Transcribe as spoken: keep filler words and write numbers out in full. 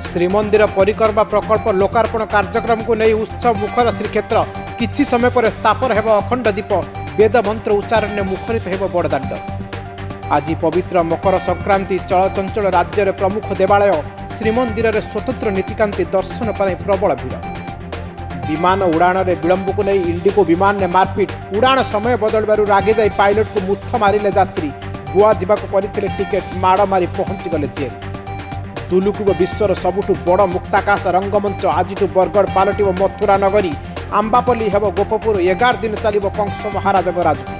श्रीमंदिर परिक्रमा प्रकल्प लोकार्पण कार्यक्रम को नहीं उत्सव मुखर श्रीक्षेत्र किछि समय पर स्थापन हेब अखंड दीप वेद मंत्र उच्चारण मुखरित हेब बड़दाण्ड। आज पवित्र मकर संक्रांति चलचंचल राज्य रे प्रमुख देवालय श्रीमंदिर रे स्वतंत्र नीतिकांति दर्शन पर प्रबल भीड़। विमान उड़ाण रे विलंब को नहीं इंडिगो विमान ने मारपीट उड़ाण समय बदलबारु रागे जाई पायलट को मुथ मारिले यात्री गोवा जावाक पड़िथिले टिकेट माड़ मारी पहुंची गले जेल। दुलुकुब विश्वर सबुठु बड़ मुक्ताकाश रंगमंच आज बरगढ़ पालटिब मथुरा नगरी आंबापल्ली हेब गोपपुर एगार दिन चलिब कंस महाराज राजु।